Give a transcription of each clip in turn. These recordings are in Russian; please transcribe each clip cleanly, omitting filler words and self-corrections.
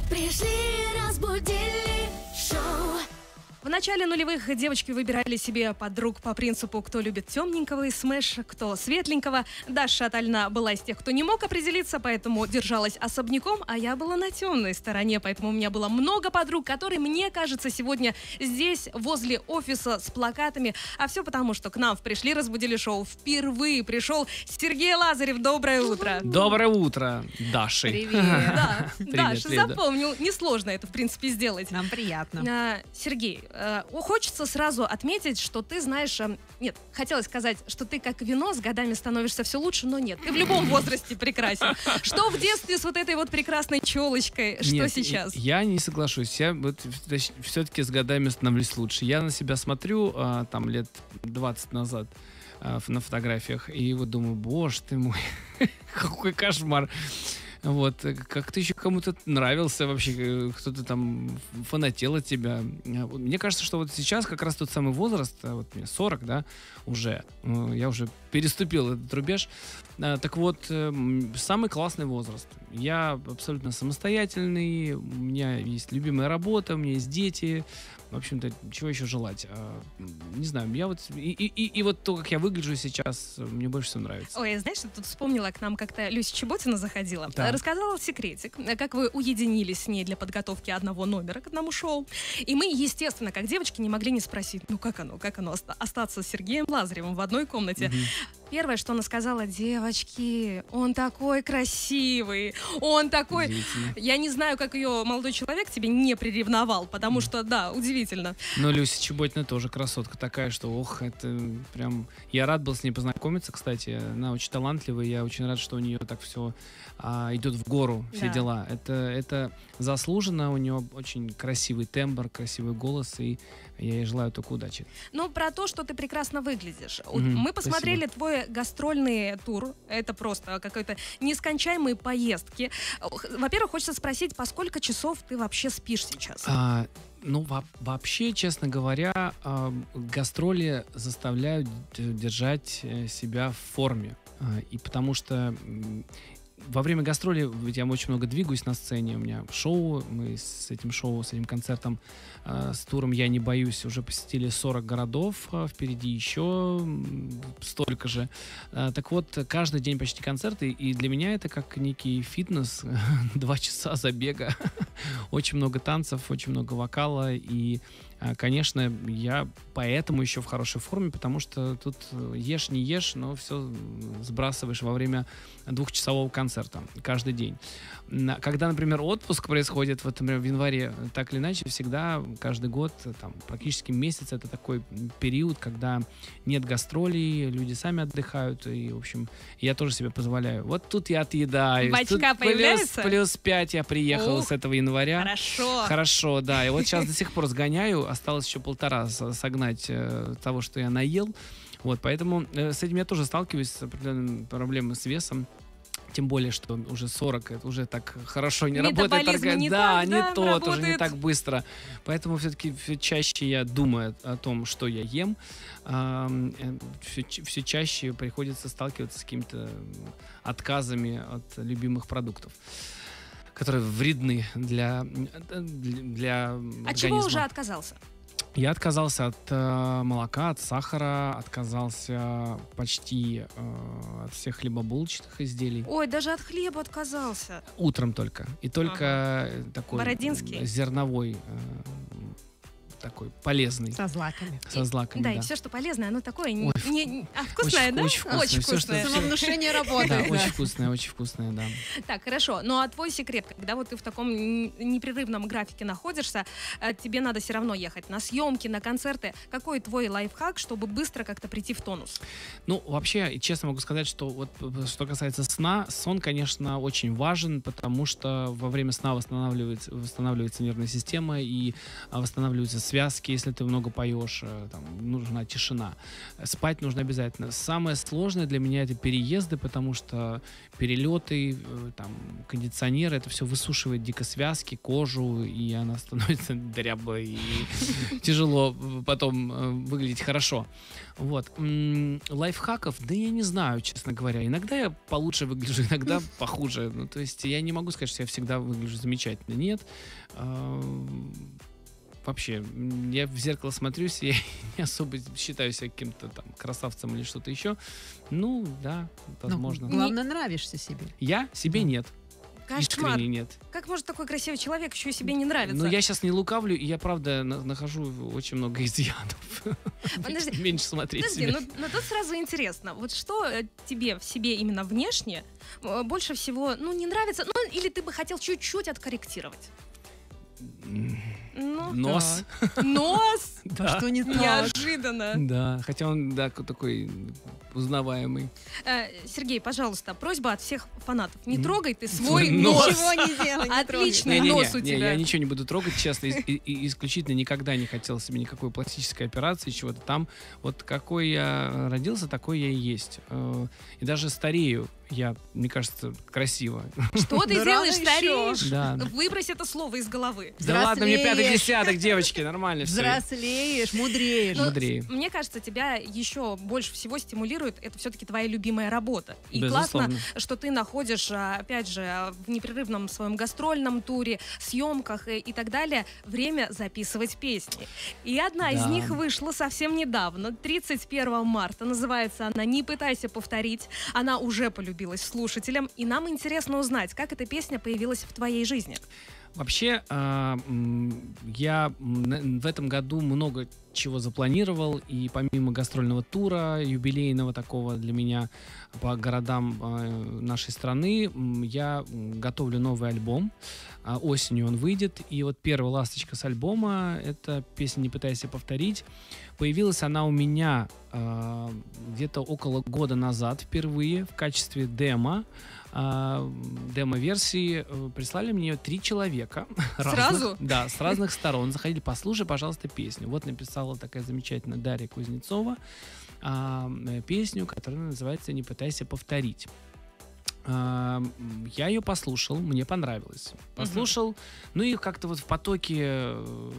Пришли, разбудили шоу. В начале нулевых девочки выбирали себе подруг по принципу, кто любит темненького из Смэш, кто светленького. Даша Шатальна была из тех, кто не мог определиться, поэтому держалась особняком, а я была на темной стороне, поэтому у меня было много подруг, которые, мне кажется, сегодня здесь, возле офиса с плакатами. А все потому, что к нам в «Пришли, разбудили» шоу впервые пришел Сергей Лазарев. Доброе утро. Доброе утро, Даша. Привет. Да, Привет, Даша, привет. запомнил. Несложно это, в принципе, сделать. Нам приятно. Сергей, хочется сразу отметить, что ты знаешь... Нет, хотелось сказать, что ты как вино с годами становишься все лучше, но нет, ты в любом возрасте прекрасен. Что в детстве с вот этой вот прекрасной челочкой, что Нет, сейчас? Я не соглашусь. Я вот все-таки с годами становлюсь лучше. Я на себя смотрю там лет 20 назад на фотографиях и вот думаю, боже ты мой, какой кошмар. Вот, как ты еще кому-то нравился вообще, кто-то там фанател от тебя. Мне кажется, что вот сейчас как раз тот самый возраст, вот мне 40, да, уже, я уже переступил этот рубеж. Так вот, самый классный возраст. Я абсолютно самостоятельный, у меня есть любимая работа, у меня есть дети. В общем-то, чего еще желать? Не знаю, я вот... И вот то, как я выгляжу сейчас, мне больше всего нравится. Ой, знаешь, я тут вспомнила, к нам как-то Люся Чеботина заходила. Да. Рассказала секретик, как вы уединились с ней для подготовки одного номера к одному шоу. И мы, естественно, как девочки, не могли не спросить, ну как оно остаться с Сергеем Лазаревым в одной комнате. Первое, что она сказала: девочки, он такой красивый, он такой... Удивительно. Я не знаю, как ее молодой человек тебе не приревновал, потому что, да, удивительно. Но Люся Чеботина тоже красотка такая, что, ох, это прям... Я рад был с ней познакомиться, кстати. Она очень талантливая, я очень рад, что у нее так все идет в гору, все Да. дела. Это заслуженно, у нее очень красивый тембр, красивый голос, и я ей желаю только удачи. Ну, про то, что ты прекрасно выглядишь. Мгм, Мы посмотрели твой гастрольный тур. Это просто какой-то нескончаемые поездки. Во-первых, хочется спросить, по сколько часов ты вообще спишь сейчас? Ну, вообще, честно говоря, гастроли заставляют держать себя в форме. И потому что во время гастроли ведь я очень много двигаюсь на сцене. У меня шоу, мы с этим шоу, с этим концертом, с туром «Я не боюсь» уже посетили 40 городов, впереди еще столько же. Так вот, каждый день почти концерты, и для меня это как некий фитнес, 2 часа забега, очень много танцев, очень много вокала, и конечно, я поэтому еще в хорошей форме, потому что тут ешь, не ешь, но все сбрасываешь во время 2-часового концерта каждый день. Когда, например, отпуск происходит, вот, например, в январе, так или иначе, всегда, каждый год, там, практически месяц, это такой период, когда нет гастролей, люди сами отдыхают, и, в общем, я тоже себе позволяю. Вот тут я отъедаюсь. Бачка тут появляется? плюс 5 я приехал с этого января. Хорошо. Хорошо, да. И вот сейчас до сих пор сгоняю. Осталось еще 1,5 согнать того, что я наел. Вот, поэтому с этим я тоже сталкиваюсь, с определенными проблемами с весом. Тем более, что уже 40, это уже так хорошо не работает. Метаболизм не Да, так, не да, тот, уже не работает. так быстро. Поэтому все-таки все чаще я думаю о том, что я ем. Все чаще приходится сталкиваться с какими-то отказами от любимых продуктов, которые вредны для организма. От чего уже отказался? Я отказался от молока, от сахара, отказался почти от всех хлебобулочных изделий. Ой, даже от хлеба отказался. Утром только. И только такой Бородинский? зерновой, такой полезный. Со злаками. Со злаками, Да, да. и все, что полезное, оно такое Ой, вкусное, да? очень вкусное. Очень Всё, что- вкусное. Самовнушение Да, работает. очень вкусное, да. Так, хорошо. Ну а твой секрет, когда вот ты в таком непрерывном графике находишься, тебе надо все равно ехать на съемки, на концерты. Какой твой лайфхак, чтобы быстро как-то прийти в тонус? Ну, вообще, честно могу сказать, что вот что касается сна, сон, конечно, очень важен, потому что во время сна восстанавливается нервная система и восстанавливаются связки, если ты много поешь, там, нужна тишина. Спать нужно обязательно. Самое сложное для меня это переезды, потому что перелеты, там, кондиционеры, это все высушивает дико связки, кожу, и она становится дряблой, и тяжело потом выглядеть хорошо. Вот. Лайфхаков, да я не знаю, честно говоря. Иногда я получше выгляжу, иногда похуже. Ну, то есть я не могу сказать, что я всегда выгляжу замечательно. Нет. Вообще, я в зеркало смотрюсь, и я не особо считаю себя каким-то там красавцем или что-то еще. Ну, да, возможно. Главное, нравишься себе. Я? Себе Да. нет. Кошмар. Искренне нет. Как может такой красивый человек еще и себе не нравиться? Но я сейчас не лукавлю, и я, правда, нахожу очень много изъянов. Подожди. Меньше смотреть Подожди, себя. но тут сразу интересно, вот что тебе в себе именно внешне больше всего, ну, не нравится, ну, или ты бы хотел чуть-чуть откорректировать? Ну, Нос. нос! Да. Что не так? Неожиданно. Да, хотя он, да, такой узнаваемый. Сергей, пожалуйста, просьба от всех фанатов. Не трогай ты свой Свой нос. нос. Ничего не делай, не трогай. Отличный нос у Не, тебя. я ничего не буду трогать, честно, и исключительно никогда не хотел себе никакой пластической операции, чего-то там. Вот какой я родился, такой я и есть. И даже старею я, мне кажется, красиво. Что ты Да делаешь, рано еще. стареешь? Да. Выбрось это слово из головы. Да ладно, мне пятый Взрослеешь. десяток, девочки, нормально все. Взрослеешь, мудреешь. Ну, Мудрее. Мне кажется, тебя еще больше всего стимулирует это все-таки твоя любимая работа. И Безусловно. классно, что ты находишь, опять же, в непрерывном своем гастрольном туре, съемках и так далее, время записывать песни. И одна из Да. них вышла совсем недавно, 31 марта. Называется она «Не пытайся повторить». Она уже полюбилась слушателям, и нам интересно узнать, как эта песня появилась в твоей жизни. Вообще, я в этом году много чего запланировал, и помимо гастрольного тура, юбилейного такого для меня по городам нашей страны, я готовлю новый альбом. Осенью он выйдет, и вот первая ласточка с альбома — это песня «Не пытайся повторить». Появилась она у меня где-то около года назад впервые в качестве демо-версии. Прислали мне ее 3 человека. Сразу? Разных, да, с разных сторон. Заходили, послушай, пожалуйста, песню. Вот написала такая замечательная Дарья Кузнецова песню, которая называется «Не пытайся повторить». Я ее послушал, мне понравилось. Послушал, ну и как-то вот в потоке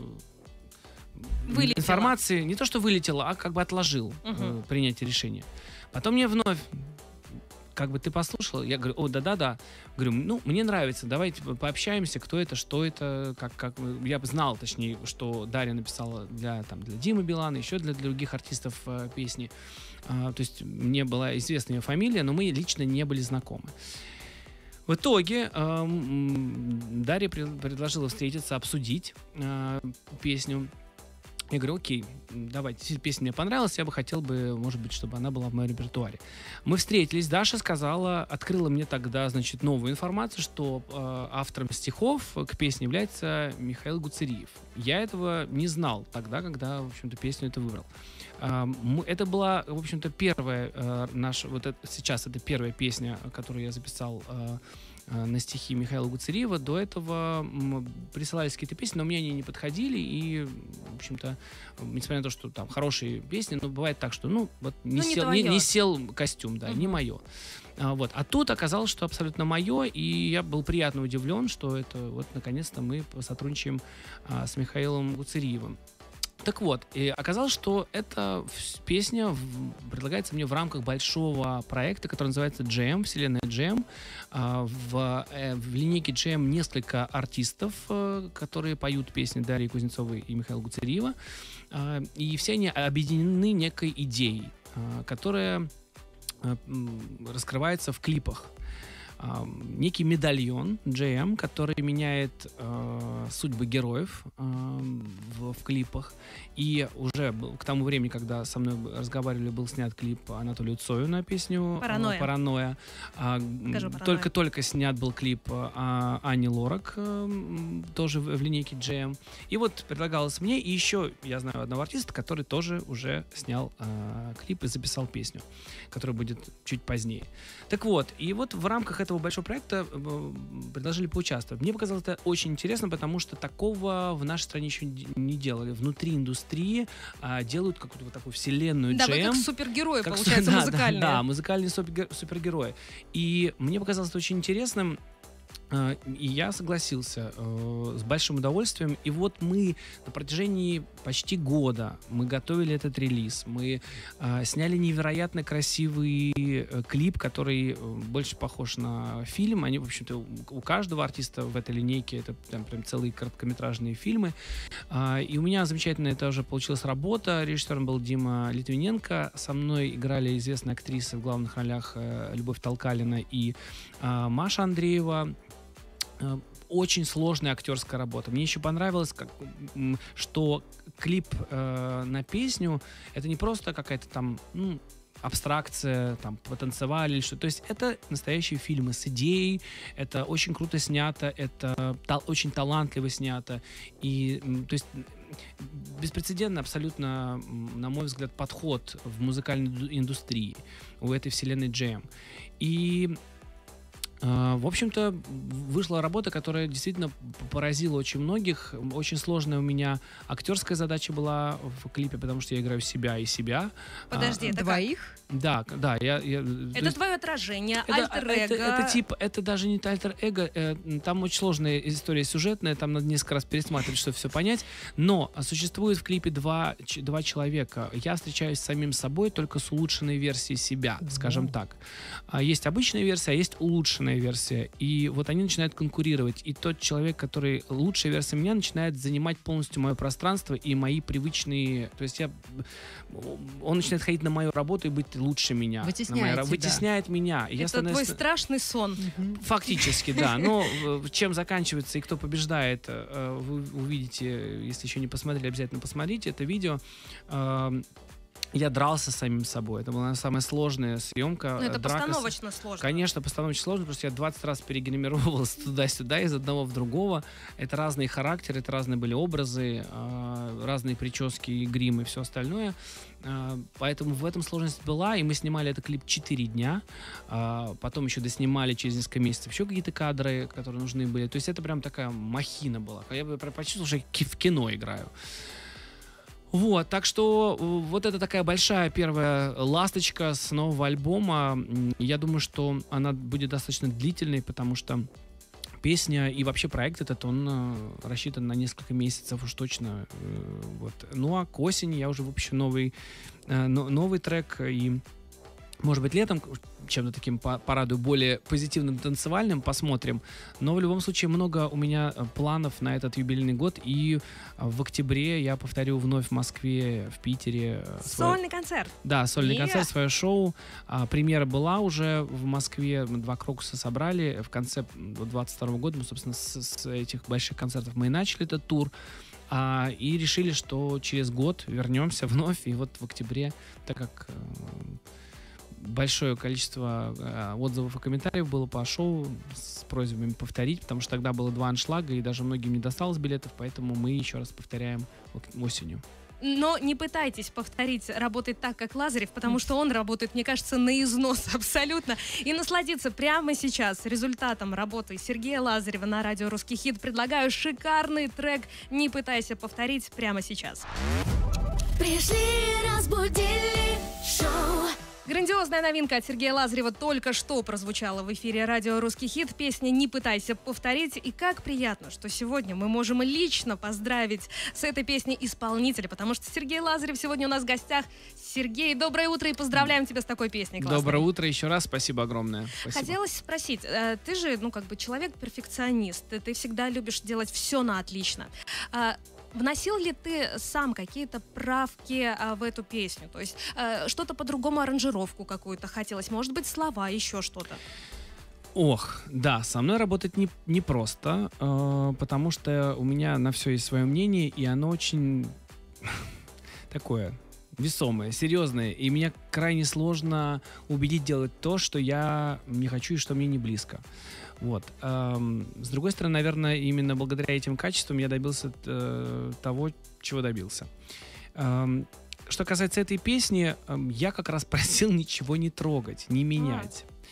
Вылетело. информации не то что вылетело, а как бы отложил принятие решения. Потом мне вновь, как бы ты послушал, я говорю, о, да-да-да. Говорю, ну, мне нравится, давайте пообщаемся, кто это, что это, как... Я бы знал, точнее, что Дарья написала для Димы Билана, еще для других артистов песни. То есть мне была известна ее фамилия, но мы лично не были знакомы. В итоге Дарья предложила встретиться, обсудить песню. Я говорю, окей, давайте, если песня мне понравилась, я бы хотел бы, может быть, чтобы она была в моем репертуаре. Мы встретились, Даша открыла мне тогда, значит, новую информацию, что автором стихов к песне является Михаил Гуцериев. Я этого не знал тогда, когда, в общем-то, песню эту выбрал. Это была, в общем-то, первая наша, сейчас это первая песня, которую я записал на стихи Михаила Гуцериева. До этого присылались какие-то песни, но мне они не подходили, и, в общем-то, несмотря на то, что там хорошие песни, но бывает так, что, не сел костюм, да, не мое. А тут оказалось, что абсолютно мое, и я был приятно удивлен, что это вот, наконец-то, мы сотрудничаем с Михаилом Гуцериевым. Так вот, и оказалось, что эта песня предлагается мне в рамках большого проекта, который называется Jam, вселенная Jam. В линейке Jam несколько артистов, которые поют песни Дарьи Кузнецовой и Михаила Гуцериева. И все они объединены некой идеей, которая раскрывается в клипах. Некий медальон JM, который меняет судьбы героев в клипах. И уже к тому времени, когда со мной разговаривали, был снят клип Анатолию Цою на песню «Паранойя». Только снят был клип Ани Лорак, тоже в линейке JM. И вот предлагалось мне, и еще я знаю одного артиста, который тоже уже снял клип и записал песню, которая будет чуть позднее. Так вот, и вот в рамках этого этого большого проекта предложили поучаствовать. Мне показалось это очень интересно, потому что такого в нашей стране еще не делали. Внутри индустрии делают какую-то вот такую вселенную Да, вы джем. как супергерои, получается, музыкальные. Да, музыкальные супергерои. И мне показалось это очень интересным. И я согласился с большим удовольствием. И вот мы на протяжении почти года мы готовили этот релиз. Мы сняли невероятно красивый клип, который больше похож на фильм. Они, в общем-то, у каждого артиста в этой линейке это прям целые короткометражные фильмы. И у меня замечательная тоже получилась работа. Режиссером был Дима Литвиненко. Со мной играли известные актрисы в главных ролях Любовь Толкалина и Маша Андреева. Очень сложная актерская работа. Мне еще понравилось, что клип на песню это не просто какая-то там абстракция, там потанцевали или что. То есть это настоящие фильмы с идеей, это очень круто снято, это очень талантливо снято. И то есть беспрецедентный абсолютно, на мой взгляд, подход в музыкальной индустрии у этой вселенной джем. И в общем-то, вышла работа, которая действительно поразила очень многих. Очень сложная у меня актерская задача была в клипе, потому что я играю себя и себя. Подожди, это Двоих? Да. Это твое отражение, альтер-эго. Это даже не альтер-эго. Там очень сложная история сюжетная, там надо несколько раз пересматривать, чтобы все понять. Но существует в клипе два человека. Я встречаюсь с самим собой только с улучшенной версией себя, скажем так. Есть обычная версия, а есть улучшенная версия. И вот они начинают конкурировать. И тот человек, который лучшая версия меня, начинает занимать полностью мое пространство и мои привычные... То есть он начинает ходить на мою работу и быть лучше меня. Вытесняет меня. И это твой страшный сон. Фактически, да. Но чем заканчивается и кто побеждает, вы увидите, если еще не посмотрели, обязательно посмотрите это видео. Я дрался с самим собой. Это была самая сложная съемка. Это постановочно сложно. Конечно, постановочно сложно, потому что я 20 раз перегримировывался туда-сюда, из одного в другого. Это разные характеры, это разные были образы, разные прически, грим и все остальное. Поэтому в этом сложность была, и мы снимали этот клип 4 дня. Потом еще доснимали через несколько месяцев еще какие-то кадры, которые нужны были. То есть это прям такая махина была. Я бы почувствовал, что я в кино играю. Вот, так что вот это такая большая первая ласточка с нового альбома. Я думаю, что она будет достаточно длительной, потому что песня и вообще проект этот, он рассчитан на несколько месяцев уж точно. Вот. Ну а к осени я уже выпущу новый трек, и может быть летом чем-то таким порадую, более позитивным, танцевальным, посмотрим. Но в любом случае много у меня планов на этот юбилейный год. И в октябре я повторю вновь в Москве, в Питере. Сольный концерт. Да, сольный концерт, свое шоу. Премьера была уже в Москве. Мы 2 крокуса собрали. В конце 2022 года мы, собственно, с этих больших концертов мы и начали этот тур. И решили, что через год вернемся вновь. И вот в октябре, так как большое количество отзывов и комментариев было по шоу с просьбами повторить, потому что тогда было 2 аншлага, и даже многим не досталось билетов, поэтому мы еще раз повторяем осенью. Но не пытайтесь повторить работать так, как Лазарев, потому что он работает, мне кажется, на износ абсолютно. И насладиться прямо сейчас результатом работы Сергея Лазарева на радио «Русский хит» предлагаю шикарный трек «Не пытайся повторить» прямо сейчас. Пришли, разбудили, шоу. Грандиозная новинка от Сергея Лазарева только что прозвучала в эфире радио «Русский хит». Песня «Не пытайся повторить». И как приятно, что сегодня мы можем лично поздравить с этой песней исполнителя, потому что Сергей Лазарев сегодня у нас в гостях. Сергей, доброе утро и поздравляем тебя с такой песней. Классной. Доброе утро еще раз, спасибо огромное. Спасибо. Хотелось спросить, ты же, человек-перфекционист, ты всегда любишь делать все на отлично. Вносил ли ты сам какие-то правки в эту песню? То есть что-то по-другому, аранжировку какую-то хотелось? Может быть, слова, еще что-то? Ох, да, со мной работать не просто, потому что у меня на все есть свое мнение, и оно очень такое весомое, серьезное, и меня крайне сложно убедить делать то, что я не хочу и что мне не близко. Вот. С другой стороны, наверное, именно благодаря этим качествам я добился того, чего добился. Что касается этой песни, я как раз просил ничего не трогать, не менять.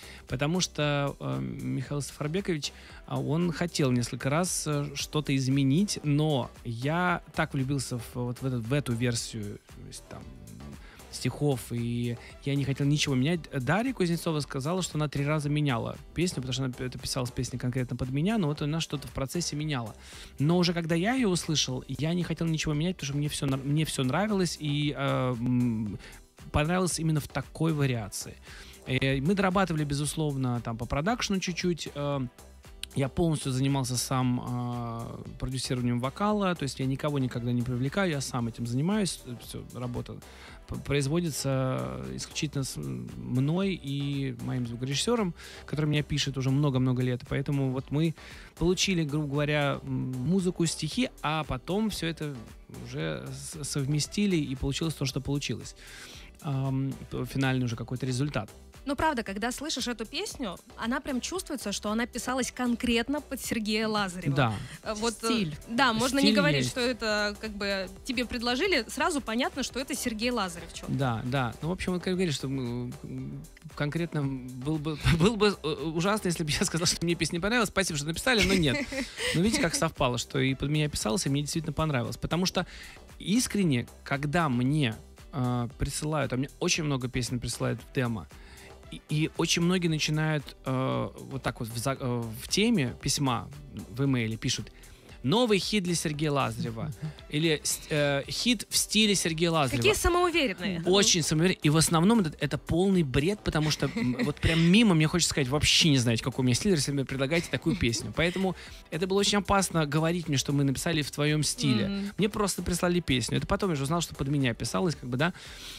Потому что Михаил Сафарбекович, он хотел несколько раз что-то изменить, но я так влюбился в эту версию, то есть, там, стихов, и я не хотел ничего менять. Дарья Кузнецова сказала, что она 3 раза меняла песню, потому что она это писала песня конкретно под меня, но вот она что-то в процессе меняла. Но уже когда я ее услышал, я не хотел ничего менять, потому что мне все нравилось, и понравилось именно в такой вариации. Мы дорабатывали, безусловно, там по продакшну чуть-чуть. Я полностью занимался сам продюсированием вокала, то есть я никого никогда не привлекаю, я сам этим занимаюсь. Все, работа производится исключительно с мной и моим звукорежиссером, который меня пишет уже много-много лет. Поэтому вот мы получили, грубо говоря, музыку, стихи, а потом все это уже совместили, и получилось то, что получилось. Финальный уже какой-то результат. Ну, правда, когда слышишь эту песню, она прям чувствуется, что она писалась конкретно под Сергея Лазарева. Да. Вот, Стиль. Да, можно Стиль не говорить, есть. что это как бы тебе предложили, сразу понятно, что это Сергей Лазарев. Да, да. Ну, в общем, вот как говоришь, что конкретно было бы ужасно, если бы я сказал, что мне песня не понравилась. Спасибо, что написали, но нет. Но видите, как совпало, что и под меня писалось, и мне действительно понравилось. Потому что искренне, когда мне присылают, а мне очень много песен присылают в демо, и очень многие начинают вот так вот в теме письма в имейле пишут: новый хит для Сергея Лазарева. Или хит в стиле Сергея Лазарева. Какие самоуверенные. Очень самоуверенные. И в основном это полный бред, потому что вот прям мимо мне хочется сказать: вообще не знаете, какой у меня стиль, если вы мне предлагаете такую песню. Поэтому это было очень опасно говорить мне, что мы написали в твоем стиле. Мне просто прислали песню. Это потом я уже узнал, что под меня писалось, как бы, да.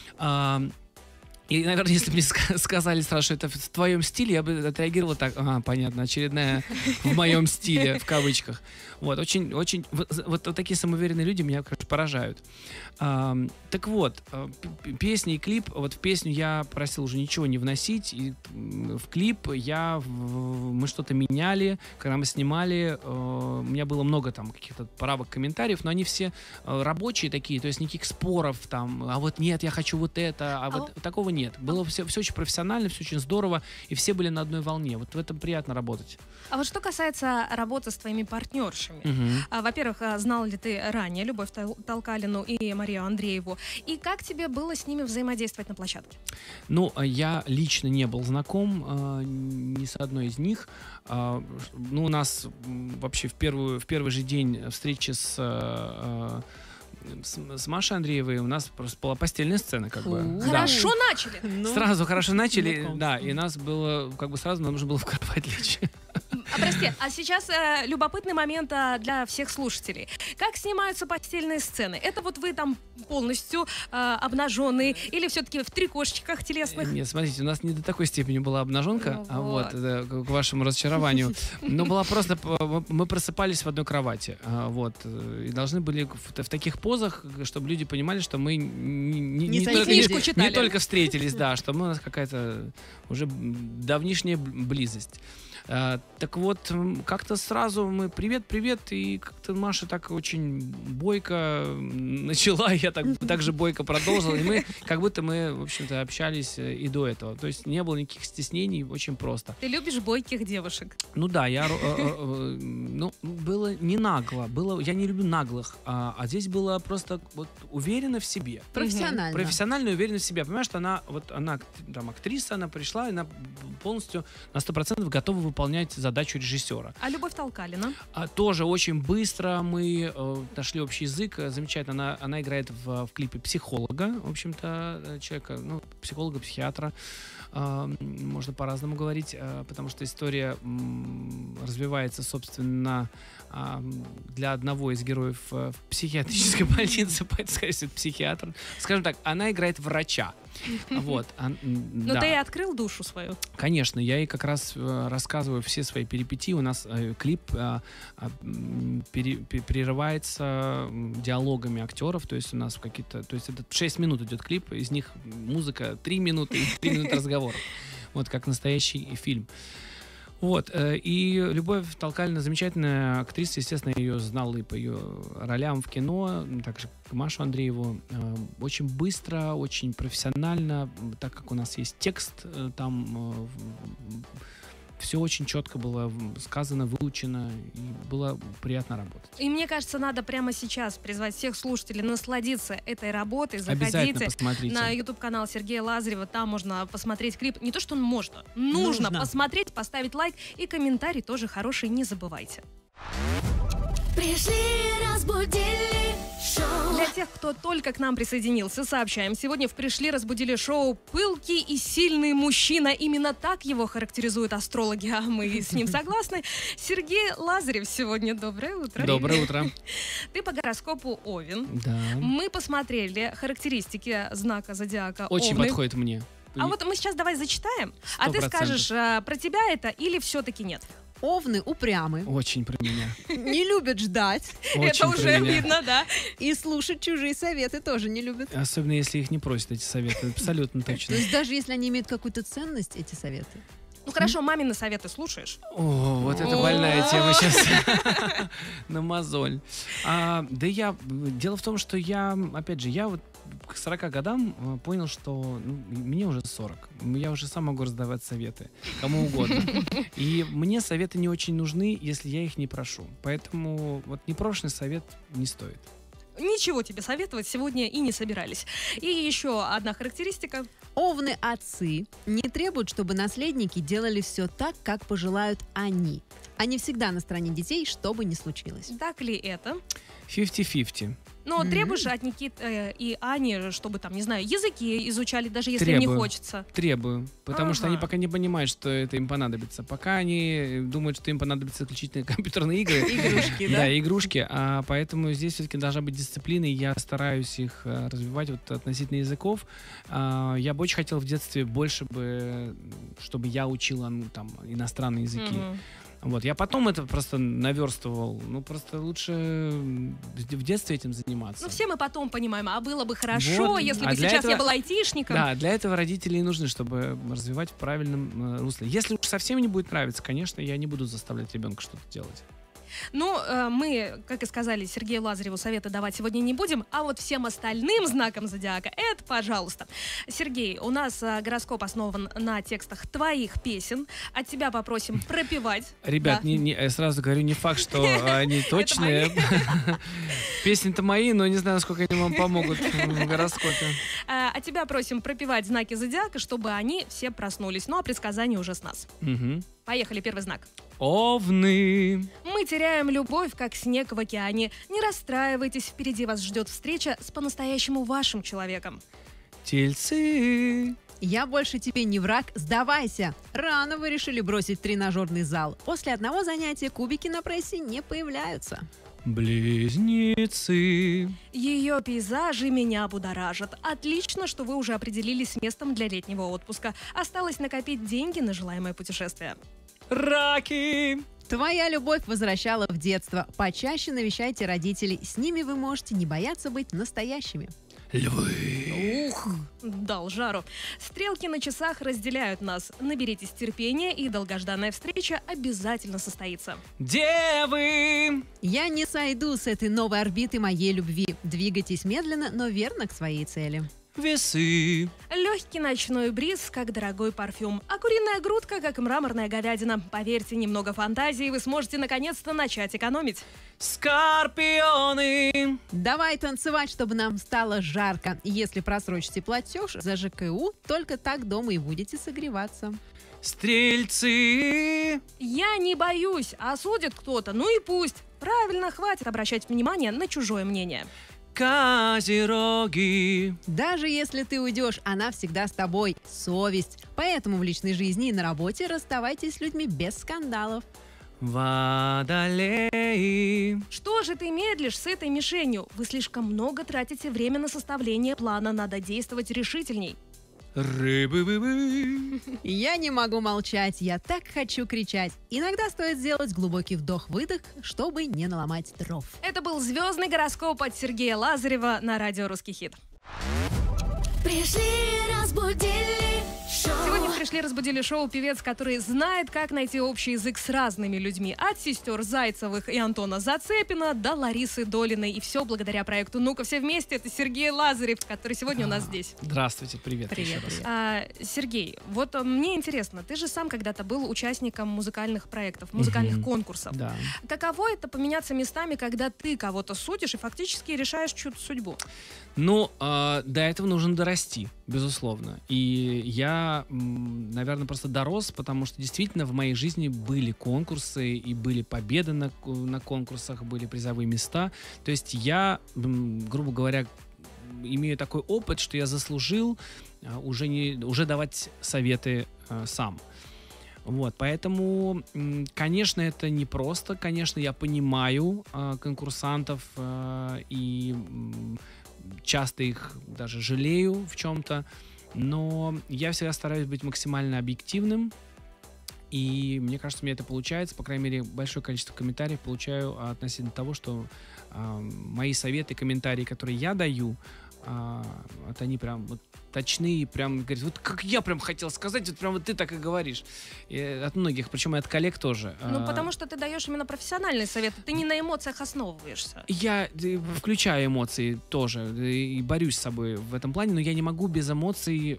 И, наверное, если бы мне сказали сразу, что это в твоем стиле, я бы отреагировал так: ага, понятно, очередная в моем стиле, в кавычках. Вот, очень, вот такие самоуверенные люди меня, конечно, поражают. Так вот, песня и клип, вот в песню я просил уже ничего не вносить, и в клип мы что-то меняли, когда мы снимали, у меня было много там каких-то правок, комментариев, но они все рабочие такие, то есть никаких споров там: а вот нет, я хочу вот это, а вот такого нет. Было все очень профессионально, все очень здорово, и все были на одной волне. Вот в этом приятно работать. А вот что касается работы с твоими партнершами. Во-первых, знал ли ты ранее Любовь Толкалину и Марию Андрееву? И как тебе было с ними взаимодействовать на площадке? Ну, я лично не был знаком ни с одной из них. Ну, у нас вообще в первый же день встречи с Машей Андреевой у нас просто была постельная сцена, как бы. Хорошо начали. Сразу хорошо начали, да, и нас было, как бы сразу нам нужно было в кровать лечь. Прости, а сейчас любопытный момент для всех слушателей. Как снимаются постельные сцены? Это вот вы там полностью обнаженные или все-таки в трикошечках телесных? Нет, смотрите, у нас не до такой степени была обнаженка, к вашему разочарованию. Но была просто, мы просыпались в одной кровати, вот, и должны были в таких позах, чтобы люди понимали, что мы не только встретились, да, что у нас какая-то уже давнишняя близость. Так вот, как-то сразу мы привет, и как-то Маша так очень бойко начала, я так же бойко продолжил, и мы, как будто мы, в общем-то, общались и до этого. То есть не было никаких стеснений, очень просто. Ты любишь бойких девушек? Ну да, было не нагло, я не люблю наглых, а здесь было просто вот уверена в себе. Профессионально уверена в себе. Понимаешь, что она там актриса, она пришла, и она полностью на 100% готова выполнять задачу режиссера. А Любовь Толкалина? Тоже очень быстро мы нашли общий язык. Замечательно. Она играет в клипе психолога, в общем-то, человека, психолога, психиатра. Можно по-разному говорить, потому что история развивается, собственно, для одного из героев в психиатрической больнице, поэтому, скорее всего, это психиатр. Скажем так, она играет врача. Вот. Но ты и открыл душу свою. Конечно, я ей как раз рассказываю все свои перипетии. У нас клип прерывается диалогами актеров, то есть у нас то есть это 6 минут идет клип, из них музыка 3 минуты и 3 минуты разговоров. Вот как настоящий фильм. Вот. И Любовь Толкалина замечательная актриса. Естественно, я ее знал и по ее ролям в кино, также Машу Андрееву. Очень быстро, очень профессионально, так как у нас есть текст, там все очень четко было сказано, выучено, и было приятно работать. И мне кажется, надо прямо сейчас призвать всех слушателей насладиться этой работой. Обязательно Заходите посмотрите. на YouTube-канал Сергея Лазарева, там можно посмотреть клип. Не то, что можно, нужно посмотреть, поставить лайк и комментарий тоже хороший, не забывайте. Пришли, разбудили шоу. Для тех, кто только к нам присоединился, сообщаем. Сегодня в «Пришли, разбудили» шоу «Пылкий и сильный мужчина». Именно так его характеризуют астрологи, а мы с ним согласны. Сергей Лазарев сегодня. Доброе утро. Доброе утро. Ты по гороскопу Овен. Да. Мы посмотрели характеристики знака зодиака Очень Овны. подходит мне. А вот мы сейчас давай зачитаем, а ты 100%. скажешь, про тебя это или все-таки нет. Овны упрямы, Очень про меня. не любят ждать Очень Это про уже меня. видно, да. и слушать чужие советы тоже не любят. Особенно, если их не просят, эти советы. Абсолютно То точно. есть даже если они имеют какую-то ценность, эти советы. Ну хорошо, мамины советы слушаешь? О, вот это больная тема сейчас. На мозоль. Дело в том, что я, опять же, я вот к 40 годам понял, что мне уже 40. Я уже сам могу раздавать советы кому угодно. И мне советы не очень нужны, если я их не прошу. Поэтому вот непрошенный совет не стоит. Ничего тебе советовать сегодня и не собирались. И еще одна характеристика. Овны-отцы не требуют, чтобы наследники делали все так, как пожелают они. Они всегда на стороне детей, что бы ни случилось. Так ли это? 50-50. Но требуешь от Никиты и Ани, чтобы там, не знаю, языки изучали, даже если им не Требую. хочется. Требую. Потому что они Ага. пока не понимают, что это им понадобится. Пока они думают, что им понадобятся исключительно компьютерные игры. Игрушки, да? Да, игрушки. Поэтому здесь все-таки должна быть дисциплина, и я стараюсь их развивать вот относительно языков. Я бы очень хотел в детстве больше бы, чтобы я учила иностранные языки. Мгм. Вот, я потом это просто наверстывал. Просто лучше в детстве этим заниматься. Ну, все мы потом понимаем, а было бы хорошо, Вот. если А бы для сейчас я этого- была айтишником. Да, для этого родители и нужны, чтобы развивать в правильном русле. Если уж совсем не будет нравиться, конечно, я не буду заставлять ребенка что-то делать. Ну, мы, как и сказали, Сергею Лазареву советы давать сегодня не будем, а вот всем остальным знакам зодиака это пожалуйста. Сергей, у нас гороскоп основан на текстах твоих песен. От тебя попросим пропевать. Ребят, Да. я сразу говорю, не факт, что они точные. Песни-то мои, но не знаю, насколько они вам помогут в гороскопе. От тебя просим пропевать знаки зодиака, чтобы они все проснулись. Ну, а предсказания уже с нас. Мгм. Поехали, первый знак. Овны. Мы теряем любовь, как снег в океане. Не расстраивайтесь, впереди вас ждет встреча с по-настоящему вашим человеком. Тельцы. Я больше тебе не враг, сдавайся. Рано вы решили бросить тренажерный зал. После одного занятия кубики на прессе не появляются. Близнецы. Ее пейзажи меня будоражат. Отлично, что вы уже определились с местом для летнего отпуска. Осталось накопить деньги на желаемое путешествие. Раки. Твоя любовь возвращала в детство. Почаще навещайте родителей. С ними вы можете не бояться быть настоящими. Львы. Ух, дал жару. Стрелки на часах разделяют нас. Наберитесь терпения, и долгожданная встреча обязательно состоится. Девы. Я не сойду с этой новой орбиты моей любви. Двигайтесь медленно, но верно к своей цели. Весы. Легкий ночной бриз, как дорогой парфюм, а куриная грудка, как мраморная говядина. Поверьте, немного фантазии, и вы сможете наконец-то начать экономить. Скорпионы. Давай танцевать, чтобы нам стало жарко. Если просрочите платеж за ЖКУ, только так дома и будете согреваться. Стрельцы. Я не боюсь, а осудит кто-то, ну и пусть. Правильно, хватит обращать внимание на чужое мнение. Козероги. Даже если ты уйдешь, она всегда с тобой. Совесть. Поэтому в личной жизни и на работе расставайтесь с людьми без скандалов. Водолеи. Что же ты медлишь с этой мишенью? Вы слишком много тратите время на составление плана, надо действовать решительней. Рыбы-бы-бы. Я не могу молчать, я так хочу кричать. Иногда стоит сделать глубокий вдох-выдох, чтобы не наломать дров. Это был звездный гороскоп от Сергея Лазарева на радио «Русский хит». Пришли, разбудили шоу. Сегодня в пришли, разбудили шоу певец, который знает, как найти общий язык с разными людьми. От сестер Зайцевых и Антона Зацепина до Ларисы Долиной. И все благодаря проекту «Ну-ка все вместе». Это Сергей Лазарев, который сегодня у нас здесь. Здравствуйте, привет. Привет. Еще раз. Сергей, вот мне интересно, ты же сам когда-то был участником музыкальных проектов, музыкальных конкурсов. Да. Каково это поменяться местами, когда ты кого-то судишь и фактически решаешь чью-то судьбу? Ну, до этого нужно дорасти, безусловно. И я, наверное, просто дорос, потому что действительно в моей жизни были конкурсы и были победы на конкурсах, были призовые места. То есть я, грубо говоря, имею такой опыт, что я заслужил уже давать советы сам. Вот, поэтому, конечно, это непросто. Конечно, я понимаю конкурсантов и часто их даже жалею в чем-то, но я всегда стараюсь быть максимально объективным, и мне кажется, у меня это получается. По крайней мере, большое количество комментариев получаю относительно того, что мои советы, комментарии, которые я даю, вот они прям вот точные, прям говорят, вот как я прям хотел сказать, вот прям вот ты так и говоришь. И от многих, причем и от коллег тоже. Ну, потому что ты даешь именно профессиональные советы, ты не на эмоциях основываешься. Я включаю эмоции тоже и борюсь с собой в этом плане, но я не могу без эмоций,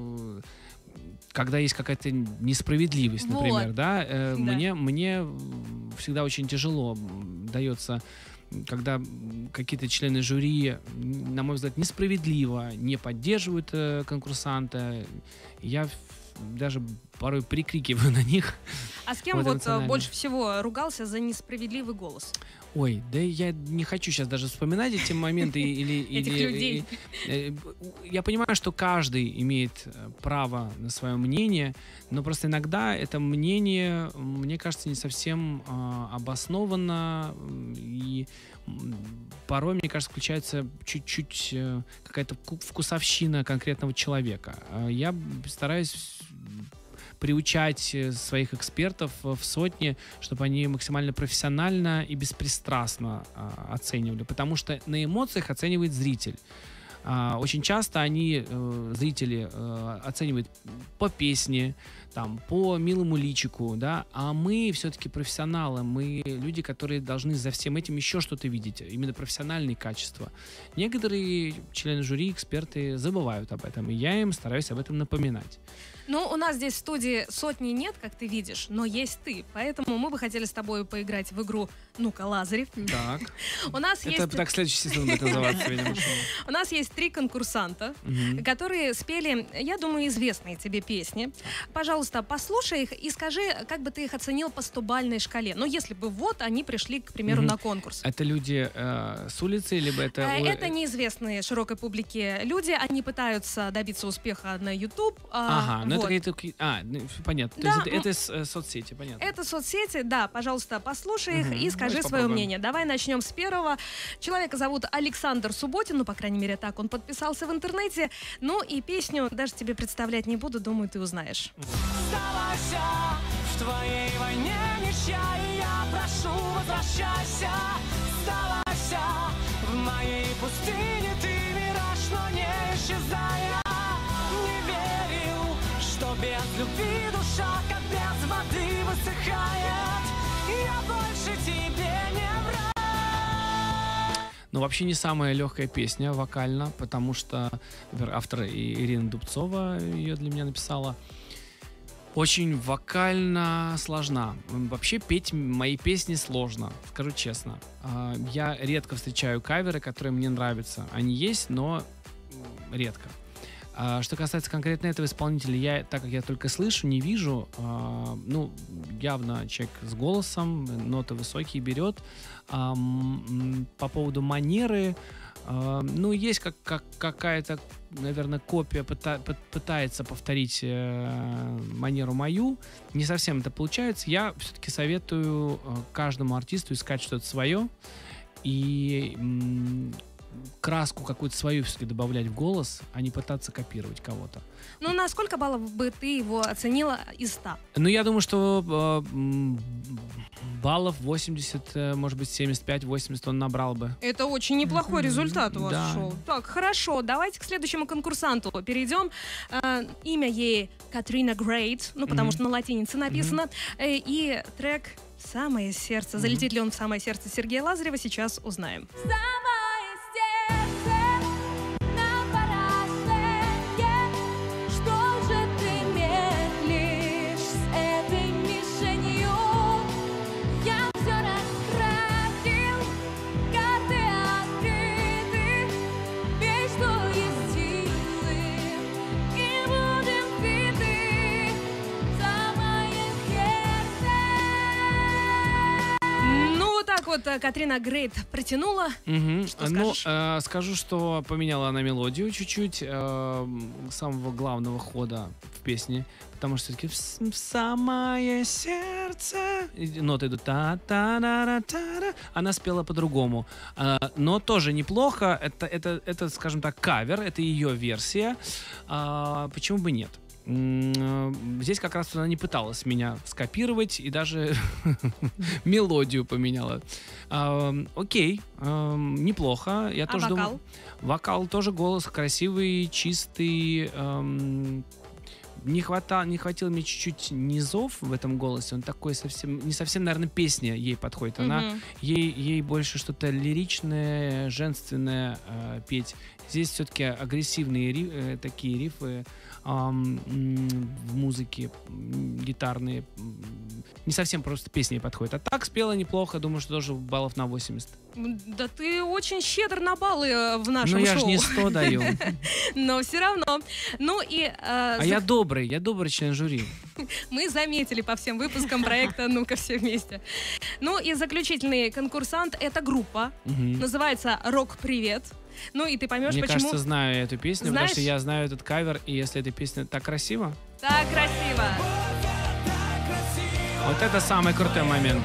когда есть какая-то несправедливость, например, Вот. да? Мне всегда очень тяжело дается, когда какие-то члены жюри, на мой взгляд, несправедливо не поддерживают конкурсанта. Я даже порой прикрикиваю на них. А с кем Вот вот эмоционально. больше всего ругался за несправедливый голос? Ой, да я не хочу сейчас даже вспоминать эти моменты Этих людей. Я понимаю, что каждый имеет право на свое мнение, но просто иногда это мнение, мне кажется, не совсем обоснованно, и порой, мне кажется, включается чуть-чуть какая-то вкусовщина конкретного человека. Я стараюсь приучать своих экспертов в сотне, чтобы они максимально профессионально и беспристрастно оценивали, потому что на эмоциях оценивает зритель. Очень часто зрители оценивают по песне, там, по милому личику, да, а мы все-таки профессионалы, мы люди, которые должны за всем этим еще что-то видеть, именно профессиональные качества. Некоторые члены жюри, эксперты забывают об этом, и я им стараюсь об этом напоминать. Ну, у нас здесь в студии сотни нет, как ты видишь, но есть ты. Поэтому мы бы хотели с тобой поиграть в игру «Ну-ка, Лазарев». Так. У нас Это есть... так следующий сезон будет называться, видимо. У нас есть 3 конкурсанта, которые спели, я думаю, известные тебе песни. Пожалуйста, послушай их и скажи, как бы ты их оценил по 100-бальной шкале. Ну, если бы вот они пришли, к примеру, на конкурс. Это люди с улицы, либо это... Это неизвестные широкой публике люди. Они пытаются добиться успеха на YouTube. Ага, ну вот. это какие-то... понятно. Да, То есть это соцсети, понятно. Это соцсети, да, пожалуйста, послушай их и скажи Давайте свое попробуем. мнение. Давай начнем с первого. Человека зовут Александр Субботин, ну, по крайней мере, так он подписался в интернете. Ну, и песню даже тебе представлять не буду, думаю, ты узнаешь. Оставайся в твоей войне ничья, и я прошу, возвращайся. Оставайся в моей пустыне, ты мираж, но не исчезая. Не верил, что без любви душа, как без воды, высыхает. Я больше тебе не враг. Ну, вообще не самая легкая песня вокально, потому что, например, автор Ирина Дубцова ее для меня написала. Очень вокально сложна. Вообще петь мои песни сложно, скажу честно. Я редко встречаю каверы, которые мне нравятся. Они есть, но редко. Что касается конкретно этого исполнителя, так как я только слышу, не вижу, ну, явно человек с голосом, ноты высокие берет. По поводу манеры, ну, есть какая-то, наверное, копия, пытается повторить манеру мою. Не совсем это получается. Я все-таки советую каждому артисту искать что-то свое. И краску какую-то свою все-таки добавлять в голос, а не пытаться копировать кого-то. Ну, на сколько баллов бы ты его оценила из 100? Ну, я думаю, что баллов 80, может быть, 75-80 он набрал бы. Это очень неплохой результат у вас Да. шел. Так, хорошо, давайте к следующему конкурсанту перейдем. Имя ей Катрина Грейт, ну, потому что на латинице написано. И трек «Самое сердце». Залетит ли он в самое сердце Сергея Лазарева, сейчас узнаем. Самое сердце напоражение. Что же ты медлишь с этой мишенью? Я все растратил, карты открыты. Верь, что есть силы, и будем квиты. Самое сердце. Ну, вот так вот Катрина Грейт протянула. Что Ну, скажешь? скажу, что поменяла она мелодию чуть-чуть самого главного хода в песне, потому что все-таки в самое сердце ноты идут та-та-ра-та-ра. Она спела по-другому, но тоже неплохо. Это, скажем так, кавер, это ее версия. Почему бы нет? Здесь как раз она не пыталась меня скопировать и даже мелодию поменяла. Окей, неплохо. Я тоже вокал? думаю, вокал тоже голос красивый, чистый. Не хватило мне чуть-чуть низов в этом голосе. Он такой не совсем, наверное, песня ей подходит. Она ей больше что-то лиричное, женственное петь. Здесь все-таки агрессивные такие рифы в музыке гитарные. Не совсем просто песни ей подходит. А так спела неплохо. Думаю, что тоже баллов на 80. Да ты очень щедр на баллы в нашем Ну, я шоу. же не 100 даю. Но все равно. Ну и Я добрый член жюри. мы заметили по всем выпускам проекта «Ну-ка все вместе». Ну и заключительный конкурсант — это группа. Называется «Рок-привет». Ну и ты поймешь, Мне почему кажется, знаю эту песню, потому Знаешь? что я знаю этот кавер, и если эта песня так красива, так красиво. вот это самый крутой момент.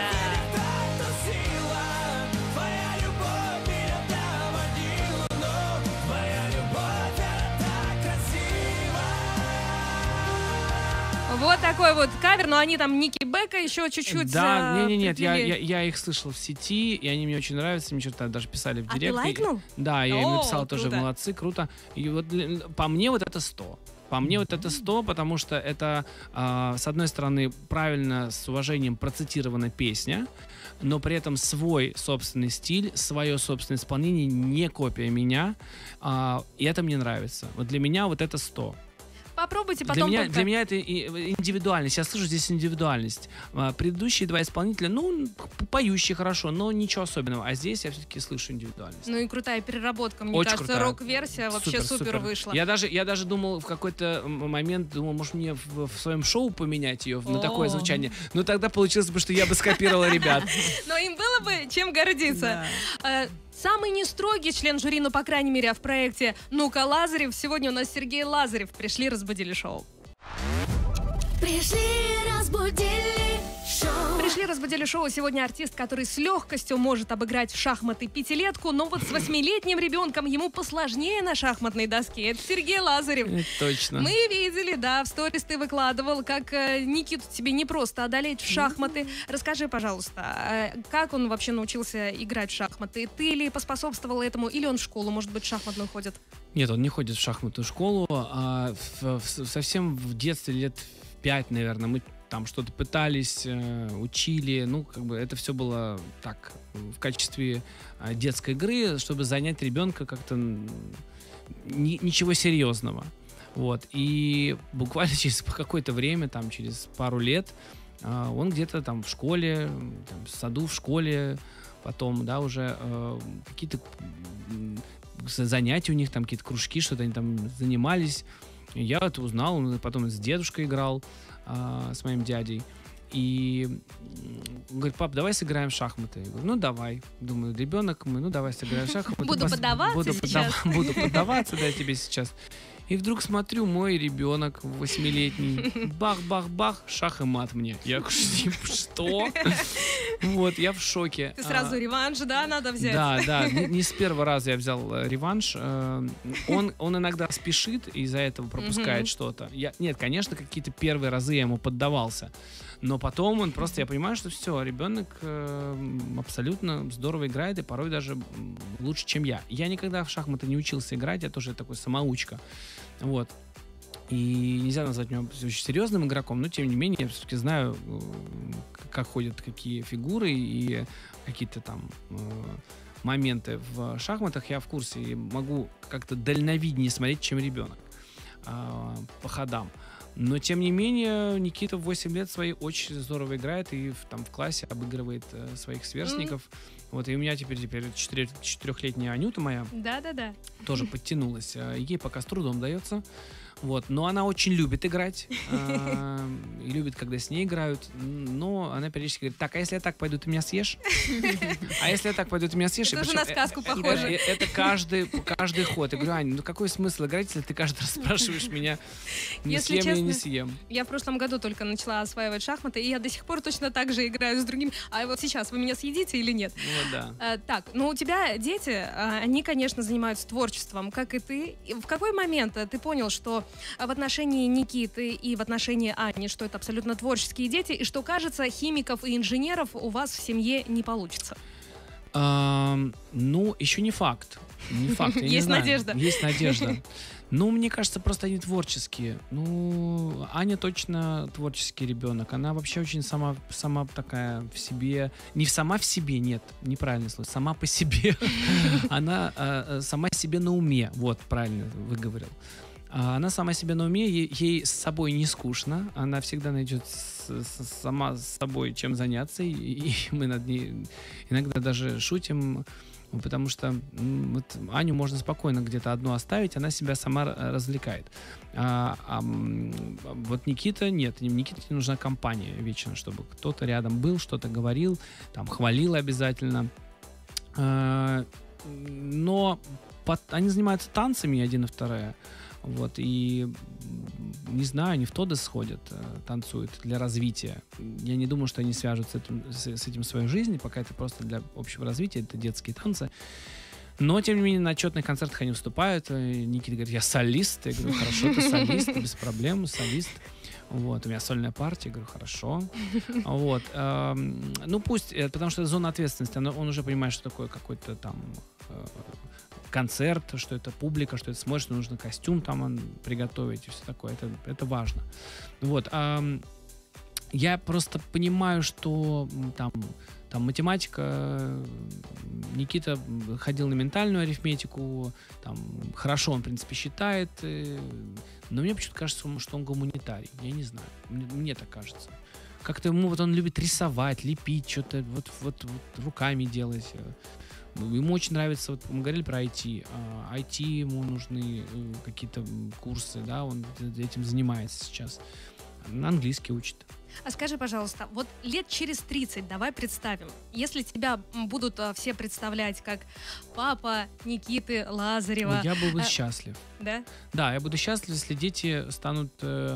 Вот такой вот кавер, но они там Ники Бека еще чуть-чуть. Да, нет, припели. я их слышал в сети, и они мне очень нравятся, мне что-то даже писали в А ты директ. лайкнул? Да, я им О, написал тоже, круто. молодцы, круто. И вот по мне вот это 100. По мне вот это 100, потому что это, с одной стороны, правильно, с уважением процитирована песня, но при этом свой собственный стиль, свое собственное исполнение, не копия меня, и это мне нравится. Вот для меня вот это 100. Попробуйте потом Для только... меня это индивидуальность. Я слышу здесь индивидуальность. Предыдущие два исполнителя, ну, поющие хорошо, но ничего особенного. А здесь я все-таки слышу индивидуальность. Ну и крутая переработка. Мне Очень кажется, крутая. рок-версия вообще супер вышла. Я даже думал в какой-то момент, может мне в своем шоу поменять ее на такое звучание. Но тогда получилось бы, что я бы скопировала ребят. Но им было бы чем гордиться. Самый нестрогий член жюри, ну, по крайней мере, в проекте «Ну-ка, Лазарев». Сегодня у нас Сергей Лазарев. Пришли, разбудили шоу. Пришли, разбудили шоу. Пришли, разбудили шоу. Сегодня артист, который с легкостью может обыграть в шахматы пятилетку, но вот с 8-летним ребенком ему посложнее на шахматной доске. Это Сергей Лазарев. Точно. Мы видели, да, в сторис ты выкладывал, как Никиту тебе не просто одолеть в шахматы. Расскажи, пожалуйста, как он вообще научился играть в шахматы? Ты ли поспособствовал этому, или он в школу, может быть, шахматную ходит? Нет, он не ходит в шахматную школу. Совсем в детстве, лет в 5, наверное, мы там что-то пытались, учили. Ну, как бы это все было так, в качестве детской игры, чтобы занять ребенка как-то ничего серьезного. Вот. И буквально через какое-то время, там, через пару лет, он где-то там в школе, там, в саду, в школе, потом, да, уже какие-то занятия у них, там какие-то кружки, что-то они там занимались. И я это узнал, он потом с дедушкой играл, с моим дядей. И он говорит: пап, давай сыграем в шахматы. Я говорю: ну давай. Думаю, ребенок мы, ну давай сыграем в шахматы. Буду поддаваться сейчас. Буду поддаваться, да, тебе сейчас. И вдруг смотрю, мой ребенок 8-летний, бах-бах-бах, шах и мат мне. Я говорю, что? Вот, я в шоке. Ты сразу реванш, да, надо взять? Да, не с первого раза я взял реванш. Он иногда спешит и из-за этого пропускает что-то. Нет, конечно, какие-то первые разы я ему поддавался. Но потом он просто, я понимаю, что все, ребенок абсолютно здорово играет и порой даже лучше, чем я. Я никогда в шахматы не учился играть, я тоже такой самоучка. Вот. И нельзя назвать меня очень серьезным игроком, но тем не менее я все-таки знаю, как ходят какие фигуры и какие-то там моменты в шахматах. Я в курсе и могу как-то дальновиднее смотреть, чем ребенок по ходам. Но, тем не менее, Никита в 8 лет свои очень здорово играет и в классе обыгрывает своих сверстников. Вот, и у меня теперь 4-летняя Анюта моя Да-да-да. тоже подтянулась. Ей пока с трудом дается. Вот, но она очень любит играть и любит, когда с ней играют. Но она периодически говорит: так, а если я так пойду, ты меня съешь? А если я так пойду, ты меня съешь? Это уже на сказку похоже. Это каждый ход. Я говорю: Аня, ну какой смысл играть, если ты каждый раз спрашиваешь меня, не Если съем или не честно, съем? Я в прошлом году только начала осваивать шахматы, и я до сих пор точно так же играю с другими. А вот сейчас вы меня съедите или нет? Ну вот да. Так, ну у тебя дети, они, конечно, занимаются творчеством, как и ты. И в какой момент ты понял, что в отношении Никиты и в отношении Ани, что это абсолютно творческие дети, и что, кажется, химиков и инженеров у вас в семье не получится? Ну, еще не факт. Не факт, я не Есть знаю. надежда. Есть надежда. Ну, мне кажется, просто они творческие. Ну, Аня точно творческий ребенок. Она вообще очень сама такая в себе. Не сама в себе, нет, неправильное слово. Сама по себе. Она сама себе на уме. Вот, правильно выговорил. Она сама себе на уме, ей с собой не скучно. Она всегда найдет сама с собой чем заняться. И мы над ней иногда даже шутим. Потому что вот Аню можно спокойно где-то одну оставить, она себя сама развлекает. Вот Никита нет, Никите нужна компания вечно, чтобы кто-то рядом был, что-то говорил, там хвалил обязательно. Но они занимаются танцами, один и вторая. Вот, и не знаю, они в Тодес ходят, танцуют для развития. Я не думаю, что они свяжут с этим свою жизнь, пока это просто для общего развития, это детские танцы. Но, тем не менее, на отчетных концертах они выступают. Никита говорит: я солист. Я говорю: хорошо, ты солист, без проблем, солист. Вот, у меня сольная партия, я говорю: хорошо. Вот, ну пусть, потому что это зона ответственности, он уже понимает, что такое какой-то там концерт, что это публика, что это смотришь, что нужно костюм там приготовить и все такое. Это важно. Вот. Я просто понимаю, что там математика, Никита ходил на ментальную арифметику, там хорошо он, в принципе, считает, но мне почему-то кажется, что он гуманитарий. Я не знаю. Мне так кажется. Как-то ему вот он любит рисовать, лепить, что-то вот руками делать. Ему очень нравится, вот мы говорили про IT. IT ему нужны какие-то курсы, да, он этим занимается сейчас. Английский учит. А скажи, пожалуйста, вот лет через 30, давай представим, если тебя будут все представлять как папа Никиты Лазарева. Ну, я был бы счастлив. Да? Да, я буду счастлив, если дети станут,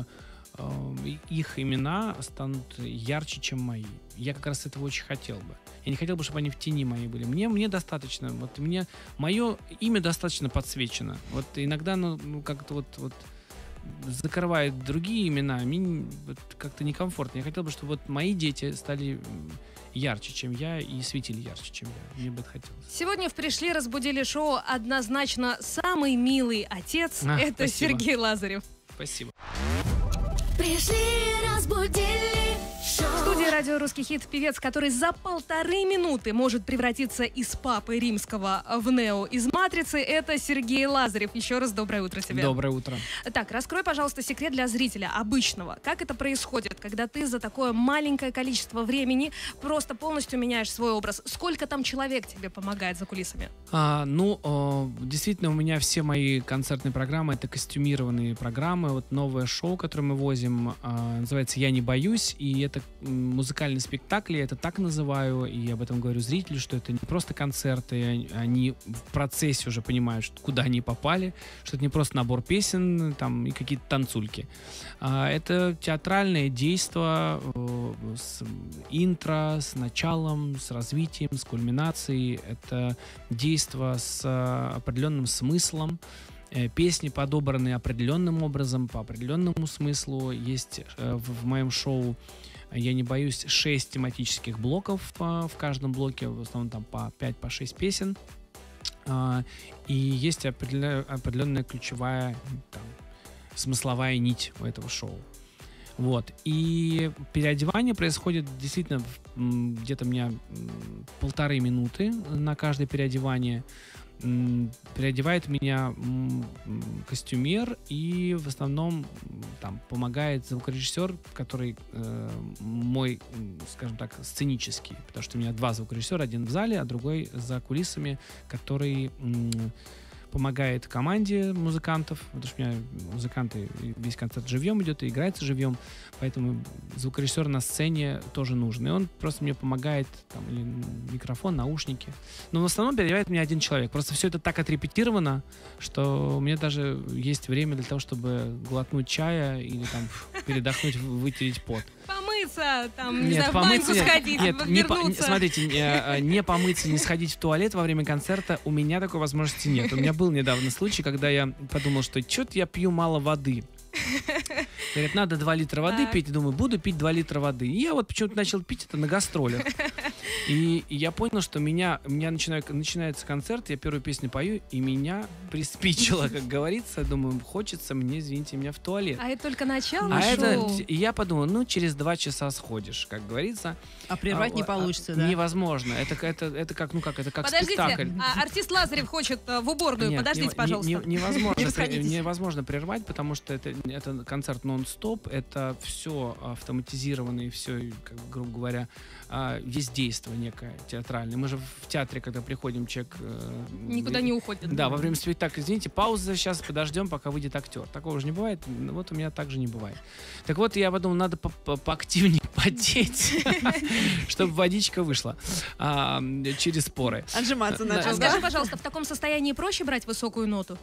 их имена станут ярче, чем мои. Я как раз этого очень хотел бы. Я не хотел бы, чтобы они в тени мои были. Мне достаточно, вот мое имя достаточно подсвечено. Вот иногда, ну как-то вот закрывает другие имена, мне вот как-то некомфортно. Я хотел бы, чтобы вот мои дети стали ярче, чем я, и светили ярче, чем я. Мне бы это хотелось. Сегодня в «Пришли, разбудили» шоу однозначно самый милый отец — это спасибо. Сергей Лазарев. Спасибо. Пришли, разбудили, шоу. В студии радио «Русский хит» певец, который за 1,5 минуты может превратиться из папы римского в Нео из «Матрицы», это Сергей Лазарев. Еще раз доброе утро тебе. Доброе утро. Так, раскрой, пожалуйста, секрет для зрителя обычного. Как это происходит, когда ты за такое маленькое количество времени просто полностью меняешь свой образ? Сколько там человек тебе помогает за кулисами? Действительно, у меня все мои концертные программы — это костюмированные программы. Вот новое шоу, которое мы возим, называется «Я не боюсь», и это музыкальный спектакль, я это так называю, и об этом говорю зрителю, что это не просто концерты, они в процессе уже понимают, куда они попали, что это не просто набор песен там, и какие-то танцульки. Это театральное действо с интро, с началом, с развитием, с кульминацией. Это действо с определенным смыслом. Песни подобраны определенным образом, по определенному смыслу. Есть в моем шоу, я не боюсь, 6 тематических блоков в каждом блоке, в основном там по 5-6 песен. И есть определенная ключевая там, смысловая нить у этого шоу. Вот. И переодевание происходит действительно где-то у меня 1,5 минуты на каждое переодевание. Переодевает меня костюмер, и в основном там помогает звукорежиссер, который мой, скажем так, сценический, потому что у меня 2 звукорежиссера, один в зале, а другой за кулисами, который помогает команде музыкантов, потому что у меня музыканты, весь концерт живьем идет и играется живьем, поэтому звукорежиссер на сцене тоже нужен. И он просто мне помогает, там, или микрофон, наушники. Но в основном переодевает меня один человек. Просто все это так отрепетировано, что у меня даже есть время для того, чтобы глотнуть чая или там передохнуть, вытереть пот. Помыться, там, не Нет, знаю, в баньку сходить, вернуться. Смотрите, не помыться, не сходить в туалет во время концерта, у меня такой возможности нет. У меня был недавно случай, когда я подумал, что что-то я пью мало воды. Говорят, надо 2 литра воды пить. И думаю, буду пить 2 литра воды. И я вот почему-то начал пить это на гастролях. И я понял, что у меня начинается концерт, я первую песню пою, и меня приспичило, как говорится. Думаю, хочется мне, извините меня, в туалет. А это только начало шоу. И я подумал, ну, через 2 часа сходишь, как говорится. А прервать не получится, да? Невозможно. Это как, ну как, это как Подождите, спектакль. артист Лазарев хочет в уборную. Нет, Подождите, пожалуйста. Невозможно прервать, потому что это концерт нон-стоп, это все автоматизировано и все, как, грубо говоря, есть действие некое театральное. Мы же в театре, когда приходим, человек... Никуда не уходит. Да, во время спектакля, извините, пауза, сейчас подождем, пока выйдет актер. Такого же не бывает, вот у меня также не бывает. Так вот, я подумал, надо поактивнее потеть, чтобы водичка вышла через поры. Отжиматься начал, Скажи, пожалуйста, в таком состоянии проще брать высокую ноту?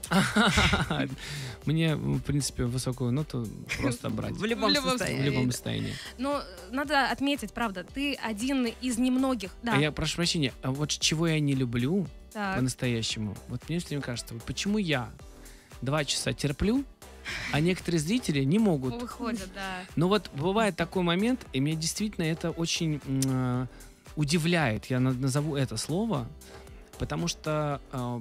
Мне, в принципе, высокую ноту просто брать. В любом состоянии. Но надо отметить, правда, ты один из немногих. Да. Я прошу прощения, а вот чего я не люблю Так. по-настоящему, вот мне все время кажется, вот почему я 2 часа терплю, а некоторые зрители не могут. Выходят, да. Но вот бывает такой момент, и меня действительно это очень удивляет, я назову это слово, потому что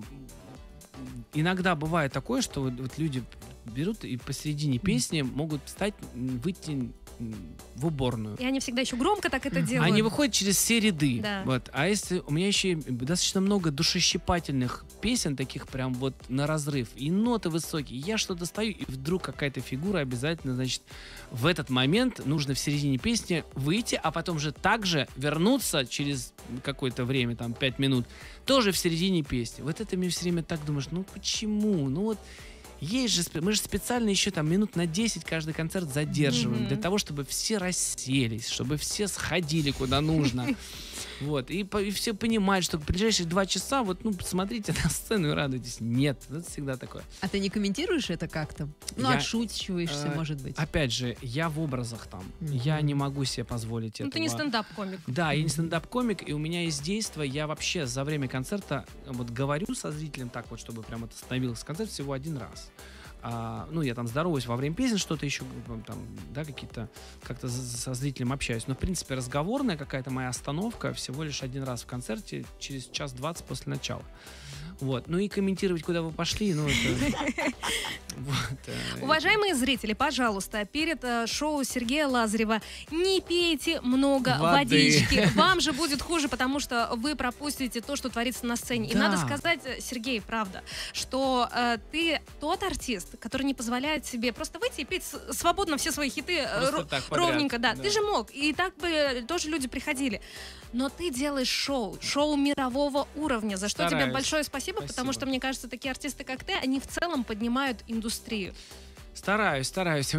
иногда бывает такое, что вот люди берут и посередине песни могут встать, выйти в уборную. И они всегда еще громко так это делают. Они выходят через все ряды. Да. Вот. А если у меня еще достаточно много душещипательных песен, таких прям вот на разрыв, и ноты высокие, я что-то стою, и вдруг какая-то фигура обязательно, значит, в этот момент нужно в середине песни выйти, а потом же также вернуться через какое-то время, там, 5 минут, тоже в середине песни. Вот это мне все время так думаешь, ну почему? Ну вот есть же, мы же специально еще там минут на 10 каждый концерт задерживаем для того, чтобы все расселись, чтобы все сходили куда нужно. Вот. И все понимают, что в ближайшие 2 часа вот, ну, смотрите на сцену и радуйтесь. Нет, это всегда такое. А ты не комментируешь это как-то? Ну, отшучиваешься, может быть. Опять же, я в образах там. Я не могу себе позволить этого. Ну, ты не стендап-комик. Да, я не стендап-комик, и у меня есть действие. Я вообще за время концерта вот говорю со зрителем так вот, чтобы прям это становилось концерт всего 1 раз. Ну, я там здороваюсь во время песен, что-то еще, там, да, какие-то, как-то со зрителем общаюсь. Но, в принципе, разговорная какая-то моя остановка всего лишь 1 раз в концерте через 1:20 после начала. Вот. Ну и комментировать, куда вы пошли, ну, это... Уважаемые зрители, пожалуйста, перед шоу Сергея Лазарева не пейте много водички. Вам же будет хуже, потому что вы пропустите то, что творится на сцене. И надо сказать, Сергей, правда, что ты тот артист, который не позволяет себе просто выйти и петь свободно все свои хиты ровненько. Да, ты же мог. И так бы тоже люди приходили. Но ты делаешь шоу мирового уровня, за что тебе большое спасибо, потому что, мне кажется, такие артисты, как ты, они в целом поднимают индустрию. Стараюсь.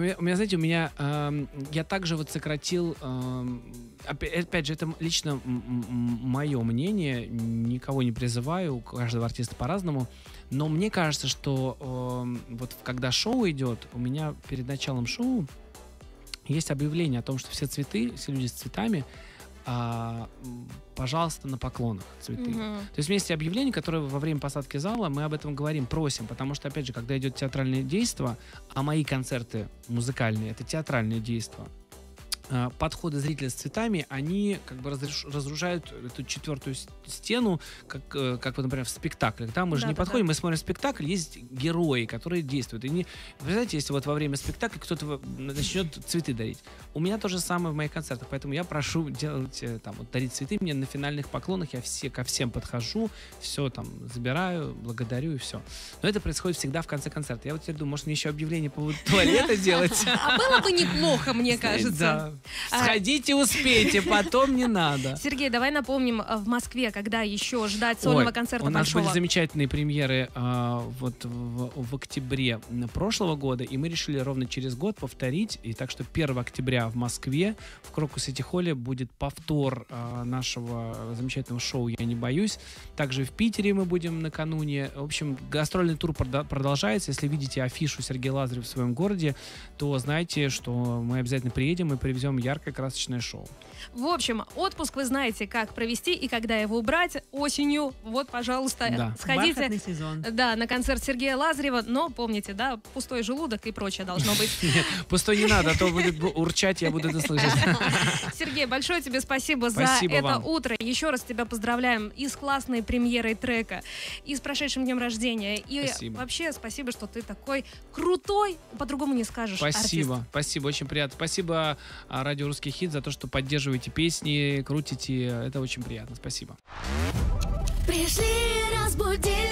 Я также вот сократил, опять же, это лично мое мнение, никого не призываю, у каждого артиста по-разному, но мне кажется, что вот когда шоу идет, у меня перед началом шоу есть объявление о том, что все люди с цветами, пожалуйста, на поклонах цветы. То есть есть объявление, которое во время посадки зала мы об этом говорим, просим, потому что, опять же, когда идет театральное действо, а мои концерты музыкальные — это театральное действо, подходы зрителя с цветами, они как бы разрушают эту четвертую стену, как вот, например, в спектаклях. Да? Мы же не подходим, мы смотрим спектакль, есть герои, которые действуют. И вы знаете, если вот во время спектакля кто-то начнет цветы дарить. У меня то же самое в моих концертах, поэтому я прошу делать, дарить цветы мне на финальных поклонах, я ко всем подхожу, все там забираю, благодарю и все. Но это происходит всегда в конце концерта. Я вот теперь думаю, может, мне еще объявление по поводу туалета делать? А было бы неплохо, мне кажется. Да. Сходите, успейте, потом не надо. Сергей, давай напомним, в Москве, когда еще ждать сольного концерта большого? У нас были замечательные премьеры вот в октябре прошлого года, и мы решили ровно через год повторить. И так что 1 октября в Москве в Крокус-Сити-Холле будет повтор нашего замечательного шоу «Я не боюсь». Также в Питере мы будем накануне. В общем, гастрольный тур продолжается. Если видите афишу Сергея Лазарева в своем городе, то знайте, что мы обязательно приедем и привезем яркое красочное шоу. В общем, отпуск вы знаете, как провести и когда его убрать. Осенью, вот, пожалуйста, сходите. Бархатный сезон. Да, на концерт Сергея Лазарева, но помните, да, пустой желудок и прочее должно быть. Нет, пустой не надо, а то будет урчать, я буду это слышать. Сергей, большое тебе спасибо за это утро. Еще раз тебя поздравляем и с классной премьерой трека, и с прошедшим днем рождения. И вообще спасибо, что ты такой крутой, по-другому не скажешь, спасибо, очень приятно. Спасибо Радио «Русский хит» за то, что поддерживаете песни, крутите. Это очень приятно. Спасибо. Пришли разбудить.